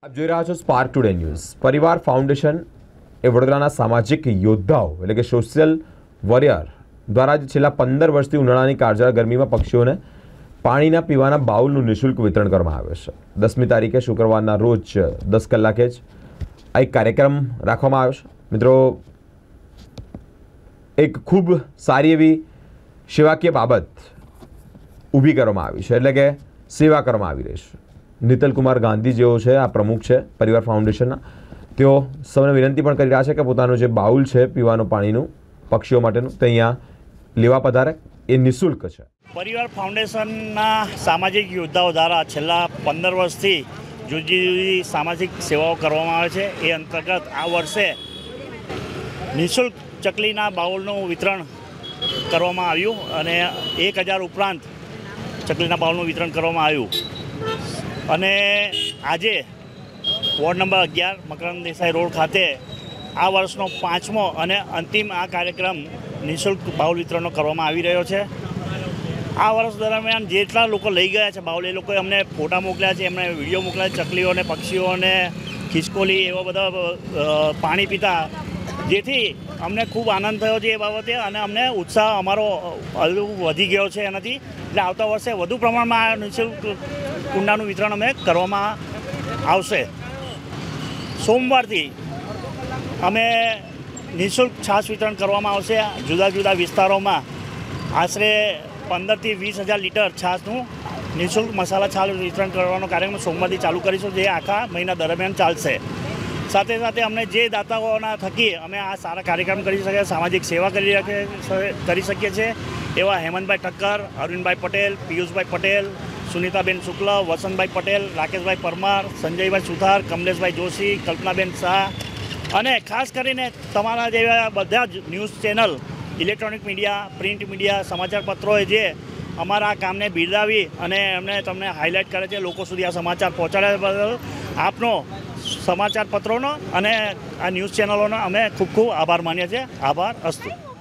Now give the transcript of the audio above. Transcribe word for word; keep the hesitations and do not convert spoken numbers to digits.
આપ જોઈ રહ્યા છો Spark Today News. Parivar Foundation એ વડોદરાના સામાજિક યોદ્ધાઓ એટલે કે સોશિયલ વોરિયર દ્વારા છેલ્લા પંદર વર્ષથી ઉનાળાની કાળઝાળ ગરમીમાં પક્ષીઓને પાણીના પીવાના બાઉલનું નિઃશુલ્ક વિતરણ કરવામાં આવ્યું છે। દસમી તારીખે શુક્રવારના રોજ દસ કલાકે જ આ એક કાર્યક્રમ રાખવામાં આવ્યો છે। મિત્રો, એક ખૂબ સારી એવી સેવાકીય બાબત ઊભી કરવામાં આવી છે, એટલે કે સેવા કરવામાં આવી રહી છે। નીતલ કુમાર ગાંધી જેઓ છે આ પ્રમુખ છે પરિવાર ફાઉન્ડેશનના, તેઓ સૌને વિનંતી પણ કરી રહ્યા છે કે પોતાનું જે બાઉલ છે પીવાનું પાણીનું પક્ષીઓ માટેનું તે અહીંયા લેવા પધારે। એ નિઃશુલ્ક છે। પરિવાર ફાઉન્ડેશનના સામાજિક યોદ્ધાઓ દ્વારા છેલ્લા પંદર વર્ષથી જુદી જુદી સામાજિક સેવાઓ કરવામાં આવે છે। એ અંતર્ગત આ વર્ષે નિઃશુલ્ક ચકલીના બાઉલનું વિતરણ કરવામાં આવ્યું અને એક હજાર ઉપરાંત ચકલીના બાઉલનું વિતરણ કરવામાં આવ્યું અને આજે વોર્ડ નંબર અગિયાર મકરંદ દેસાઈ રોડ ખાતે આ વર્ષનો પાંચમો અને અંતિમ આ કાર્યક્રમ નિઃશુલ્ક બાઉલ વિતરણનો કરવામાં આવી રહ્યો છે। આ વર્ષ દરમિયાન જેટલા લોકો લઈ ગયા છે બાઉલ, એ લોકોએ અમને ફોટા મોકલ્યા છે, એમને વિડીયો મોકલ્યા છે ચકલીઓને, પક્ષીઓને, ખિસકોલી એવા બધા પાણી પીતા, જેથી અમને ખૂબ આનંદ થયો છે એ બાબતે અને અમને ઉત્સાહ અમારો હજુ વધી ગયો છે એનાથી। એટલે આવતા વર્ષે વધુ પ્રમાણમાં આ નિઃશુલ્ક કુંડાનું વિતરણ અમે કરવામાં આવશે। સોમવારથી અમે નિઃશુલ્ક છાશ વિતરણ કરવામાં આવશે। જુદા જુદા વિસ્તારોમાં આશરે પંદરથી વીસ હજાર લીટર છાશનું નિઃશુલ્ક મસાલા છાશ વિતરણ કરવાનો કાર્યક્રમ સોમવારથી ચાલુ કરીશું, જે આખા મહિના દરમિયાન ચાલશે। સાથે સાથે અમને જે દાતાઓના થકી અમે આ સારા કાર્યક્રમ કરી શકીએ, સામાજિક સેવા કરી કરી શકીએ છીએ એવા હેમંતભાઈ ઠક્કર, અરવિંદભાઈ પટેલ, પિયુષભાઈ પટેલ, સુનિતાબેન શુક્લ, વસંતભાઈ પટેલ, રાકેશભાઈ પરમાર, સંજયભાઈ સુથાર, કમલેશભાઈ જોશી, કલ્પનાબેન શાહ અને ખાસ કરીને તમારા જેવા બધા જ news channel, electronic media, print media, સમાચાર પત્રોએ જે અમારા કામને બિરદાવી અને એમને તમને હાઇલાઇટ કરે છે, લોકો સુધી આ સમાચાર પહોંચાડ્યા બદલ આપનો સમાચાર પત્રોનો અને આ ન્યૂઝ ચેનલોનો અમે ખૂબ ખૂબ આભાર માનીએ છીએ। આભાર અસ્તુ।